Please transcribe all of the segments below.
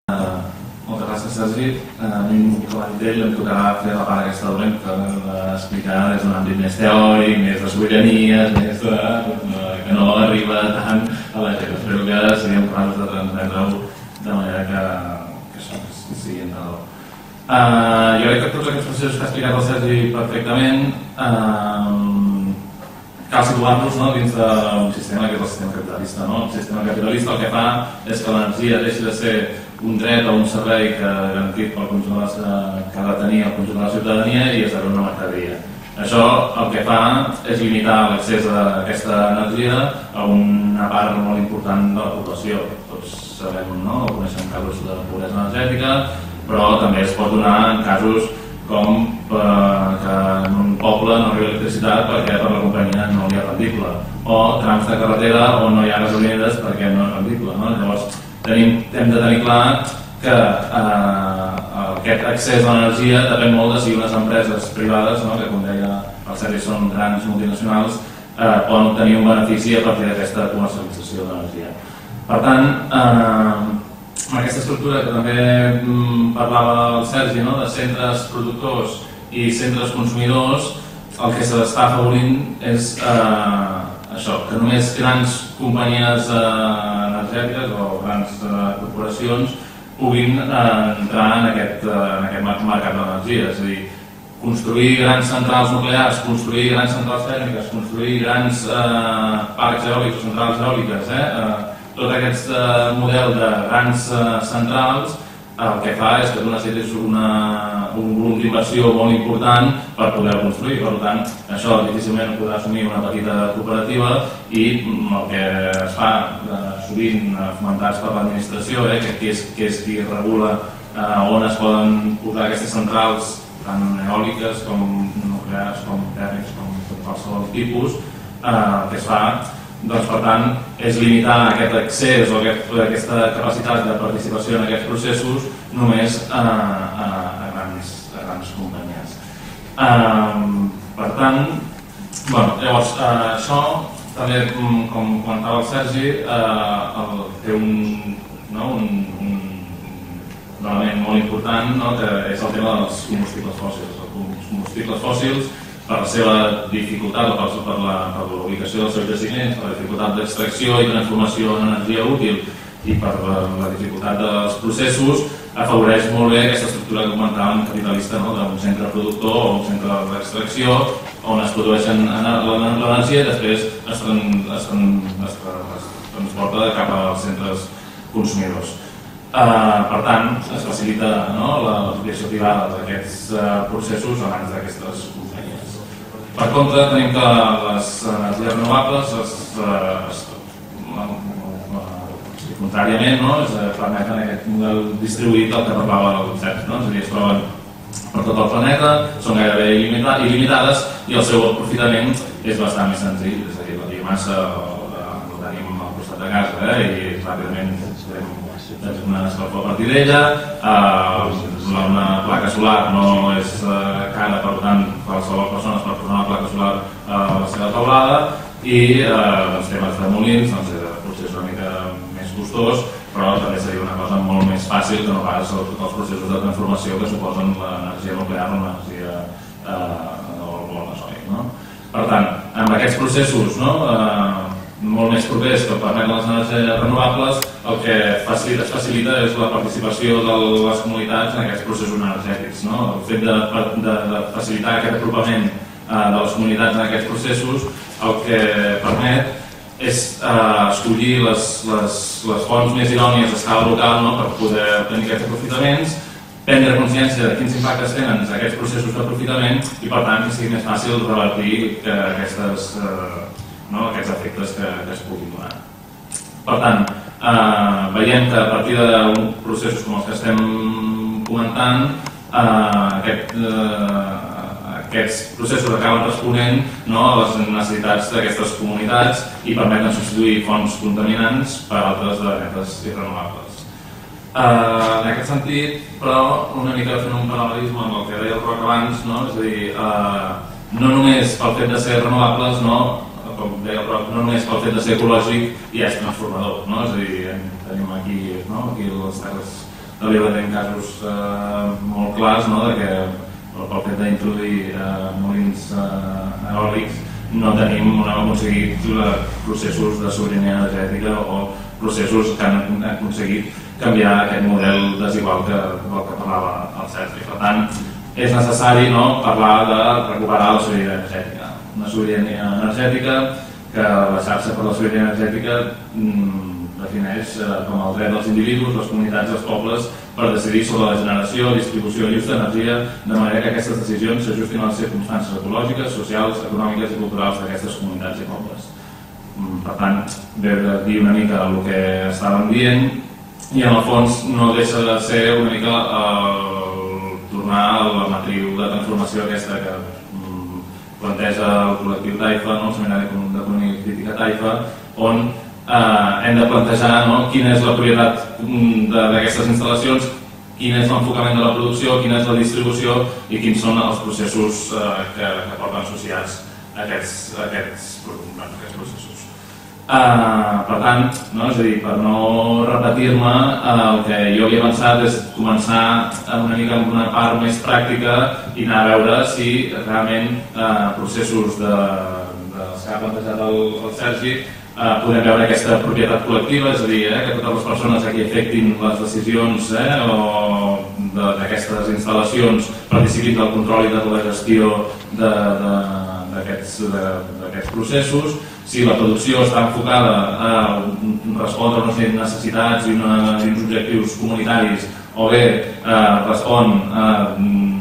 Moltes gràcies, Sergi. A mi, com a d'ell, em tocarà fer la part aquesta dolenta, explicar des d'un àmbit més teòric, més de sobiranies, més de... que no arriba tant a la gent. Espero que siguem capaços de transmetre-ho de manera que això sigui entenedor. Jo crec que tots aquests processos que ha explicat el Sergi perfectament cal situar-los dins d'un sistema que és el sistema capitalista. El sistema capitalista el que fa és que l'energia deixi de ser un dret o un servei garantit pel conjunt que ha de tenir el conjunt de la ciutadania i esdevé una mercaderia. Això el que fa és limitar l'accés a aquesta energia a una part molt important de la població. Tots sabem, coneixem casos de pobresa energètica, però també es pot donar en casos com que en un poble no arriba electricitat perquè per la companyia no li és rendible, o trams de carretera on no hi ha gasolineres perquè no és rendible. Llavors hem de tenir clar que aquest accés a l'energia depèn molt de si unes empreses privades, que com deia el Sergi són grans multinacionals, poden obtenir un benefici a partir d'aquesta comercialització d'energia. Per tant, amb aquesta estructura que també parlava el Sergi, de centres productors i centres consumidors, el que s'està afavorint és això, que només grans companyies energètiques o grans corporacions puguin entrar en aquest mercat d'energia. És a dir, construir grans centrals nuclears, construir grans centrals tèrmiques, construir grans parcs eòlics o centrals eòliques, tot aquest model de grans centrals el que fa és que tu necessites un volum d'inversió molt important per poder construir. Per tant, això difícilment podrà assumir una petita cooperativa i el que es fa sovint fomentats per l'administració, que és qui regula on es poden posar aquestes centrals tant eòliques com nuclears, com tèrmics, com qualsevol tipus, el que es fa per tant, és limitar aquest accés o aquesta capacitat de participació en aquests processos només a grans companyies. Per tant, llavors, això també, com comentava el Sergi, té un element molt important, que és el tema dels combustibles fòssils. Els combustibles fòssils, per la seva dificultat o per la ubicació dels seus jaciments, per la dificultat d'extracció i transformació en energia útil i per la dificultat dels processos, afavoreix molt bé aquesta estructura que comentàvem capitalista, d'un centre productor o un centre d'extracció on es produeixen l'energia i després es transporta cap als centres consumidors. Per tant, es facilita l'aplicació privada d'aquests processos abans d'aquestes companyies. Per contra, tenim que les energies renovables contràriament permeten aquest model distribuït del que parlava el Sergi. És a dir, es troben per tot el planeta, són gairebé il·limitades i el seu aprofitament és bastant més senzill. És a dir, la biomassa la tenim al costat de casa i ràpidament podem una escalfor a partir d'ella. Una placa solar no és cara, per tant, qualsevol persona es pot posar una placa solar a la seva teulada i temes de molins potser és una mica més costós, però també seria una cosa molt més fàcil que no pas tots els processos de transformació que suposen l'energia nuclear o l'energia o el gasoil. Per tant, amb aquests processos molt més propers que permeten les energies renovables, el que es facilita és la participació de les comunitats en aquests processos energètics. El fet de facilitar aquest apropament de les comunitats en aquests processos el que permet és escollir les fonts més idònies a escala local per poder obtenir aquests aprofitaments, prendre consciència de quins impactes tenen aquests processos d'aprofitament i, per tant, que sigui més fàcil revertir aquests efectes que es puguin donar. Per tant, veiem que a partir de processos com els que estem comentant, aquests processos acaben responent a les necessitats d'aquestes comunitats i permeten substituir fonts contaminants per altres de netes i renovables. En aquest sentit, però, una mica fent un paral·lelisme amb el que deia el Roc abans, és a dir, no només pel fet de ser renovables, com deia el Roc, no només pel fet de ser ecològic ja és transformador. És a dir, tenim aquí les terres de l'Ebre tenim casos molt clars que pel fet d'introduir molins eòlics no hem aconseguit processos de sobirania energètica o processos que han aconseguit canviar aquest model desigual que parlava el Sergi. Per tant, és necessari parlar de recuperar la sobirania energètica. Una sobirania energètica que la xarxa per la sobirania energètica defineix com el dret dels individus, les comunitats i els pobles per decidir sobre la generació, distribució i ús d'energia, de manera que aquestes decisions s'ajustin a les circumstàncies ecològiques, socials, econòmiques i culturals d'aquestes comunitats i pobles. Per tant, ve de dir una mica el que estàvem dient i en el fons no deixa de ser una mica tornar a la matriu de transformació aquesta que planteja el col·lectiu Taifa, el Seminari d'Economia Crítica Taifa, on hem de plantejar quina és la propietat d'aquestes instal·lacions, quin és l'enfocament de la producció, quina és la distribució i quins són els processos que porten associats a aquests processos. Per tant, és a dir, per no repetir-me, el que jo havia pensat és començar una mica amb una part més pràctica i anar a veure si realment processos dels que ha plantejat el Sergi podem veure aquesta propietat col·lectiva, és a dir, que totes les persones a qui afectin les decisions d'aquestes instal·lacions participin del control i de la gestió d'aquests processos, si la producció està enfocada a respondre a unes necessitats i uns objectius comunitaris o bé respon a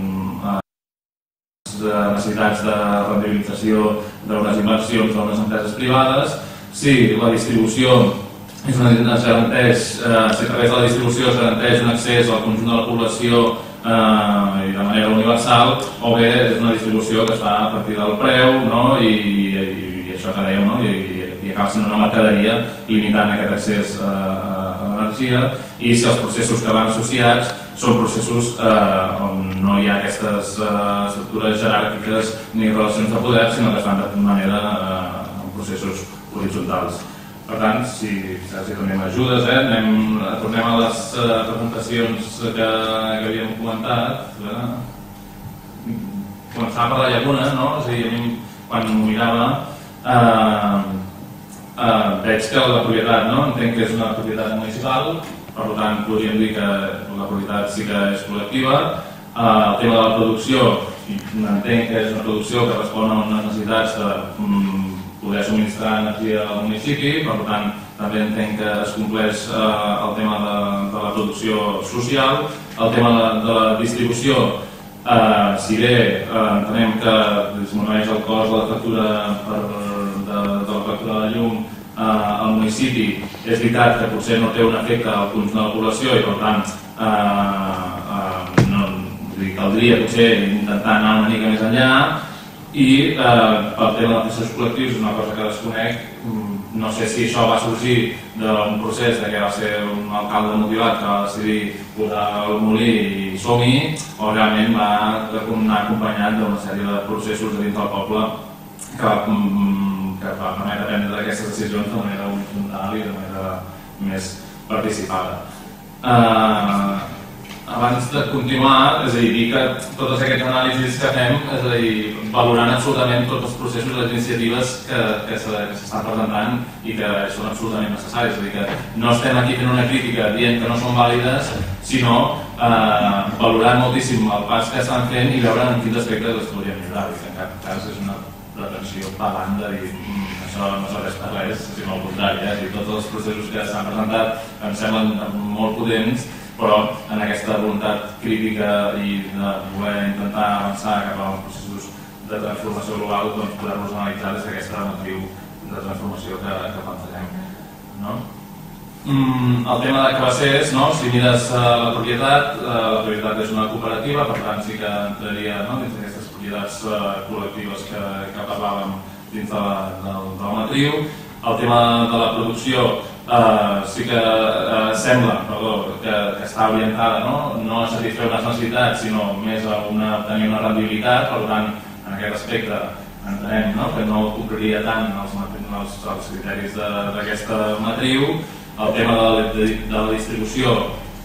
necessitats de rendibilització d'unes inversions d'unes empreses privades, si la distribució si a través de la distribució es garanteix un accés al conjunt de la població i de manera universal, o bé és una distribució que es fa a partir del preu i això que dèiem, i acaba sent una mercaderia limitant aquest accés a l'energia, i si els processos que van associats són processos on no hi ha aquestes estructures jeràrquiques ni relacions de poder, sinó que es fan de manera en processos horitzontals. Per tant, si Sergi també m'ajudes, tornem a les presentacions que havíem comentat. Començava per la llacuna, és a dir, a mi quan m'ho mirava veig que la propietat, entenc que és una propietat municipal, per tant podríem dir que la propietat sí que és col·lectiva. El tema de la producció, entenc que és una producció que respon a unes necessitats de poder subministrar energia al municipi, per tant també entenc que es compleix el tema de la producció social. El tema de la distribució, si bé entenem que disminueix el cost de la factura de la factura de llum al municipi, és veritat que potser no té un efecte al conjunt de la població i per tant caldria potser intentar anar una mica més enllà. I pel tema dels processos col·lectius, una cosa que desconec, no sé si això va sorgir d'un procés que va ser un alcalde motivat que va decidir posar el molí i som-hi, o realment va anar acompanyat d'una sèrie de processos dins del poble que va permetre prendre aquestes decisions de manera horitzontal i de manera més participada. Abans de continuar, és a dir que tots aquests anàlisis que fem, és a dir, valorant absolutament tots els processos i les iniciatives que s'estan presentant i que són absolutament necessaris. És a dir, que no estem aquí fent una crítica dient que no són vàlides, sinó valorant moltíssim el pas que estan fent i veure en quins aspectes es podrien millorar. En cap cas és una pretensió pagant de dir això no serveix per res, sinó al contrari. Tots els processos que s'han presentat em semblen molt potents, però en aquesta voluntat crítica i de voler intentar avançar cap als processos de transformació global, doncs poder-los analitzar des d'aquesta matriu de transformació que plantegem. El tema de cabassers, si mires la propietat és una cooperativa, per tant sí que entraria dins d'aquestes propietats col·lectives que parlàvem dins de la matriu. El tema de la producció sí que sembla que està orientada no a satisfer unes necessitats, sinó més a tenir una rendibilitat. Per tant, en aquest aspecte entenem que no compliria tant els criteris d'aquesta matriu. El tema de la distribució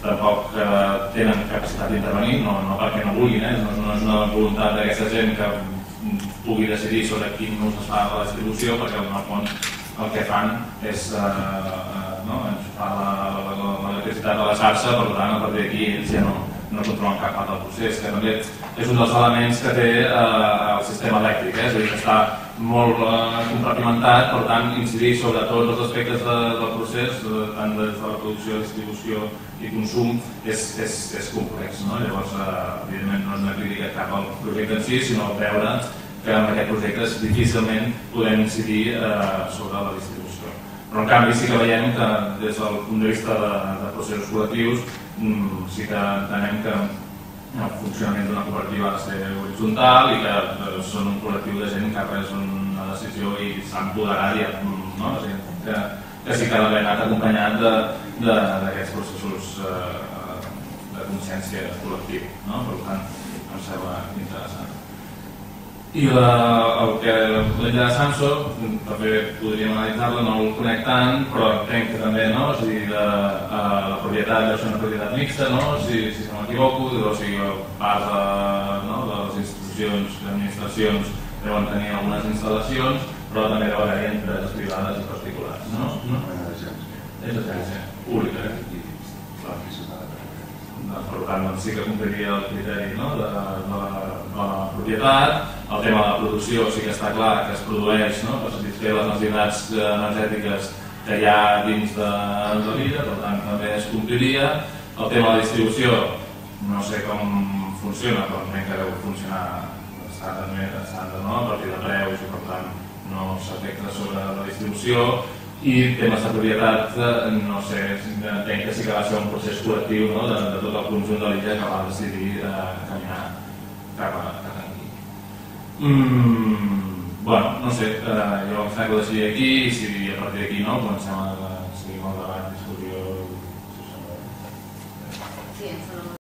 tampoc tenen capacitat d'intervenir, no perquè no vulguin, no és una voluntat d'aquesta gent que pugui decidir sobre quin ús es fa de la distribució, perquè en el fons el que fan és enxufar l'electricitat a la xarxa, per tant a partir d'aquí ells ja no controlen cap part del procés, que també és un dels elements que té el sistema elèctric, és a dir, que està molt compartimentat, per tant incidir sobre tots els aspectes del procés, tant des de la producció, distribució i consum, és complex. Llavors, evidentment, no és una crítica cap al projecte en si, sinó veure que en aquest projecte difícilment podem incidir sobre la distribució. Però en canvi sí que veiem que des del punt de vista de processos col·lectius sí que entenem que el funcionament d'una cooperativa ha de ser horitzontal i que són un col·lectiu de gent que ha pres una decisió i s'ha empoderat, que sí que ha d'haver anat acompanyat d'aquests processos de consciència col·lectiva. Per tant, em sembla interessant. I l'enllaç de Samso, també podríem analitzar-la, no el conec tant, però entenc que també, és a dir, la propietat deu ser una propietat mixta, si no m'equivoco, o sigui, part de les institucions i administracions deuen tenir algunes instal·lacions, però també deu haver-hi empreses privades i particulars. És agència pública, per tant sí que compliria el criteri de la propietat. El tema de la producció sí que està clar que es produeix per satisfer les necessitats energètiques que hi ha dins de l'illa, per tant també es compliria. El tema de la distribució no sé com funciona, però entenc que deu funcionar estàndard a partir de preus i per tant no s'afecta sobre la distribució. I temes de propietat, no sé, entenc que sí que va ser un procés col·lectiu de tot el conjunt de l'illa que va decidir caminar cap aquí. Bueno, no sé, jo em sembla que ho decidia aquí i si a partir d'aquí comencem a seguir amb el debat, discussió...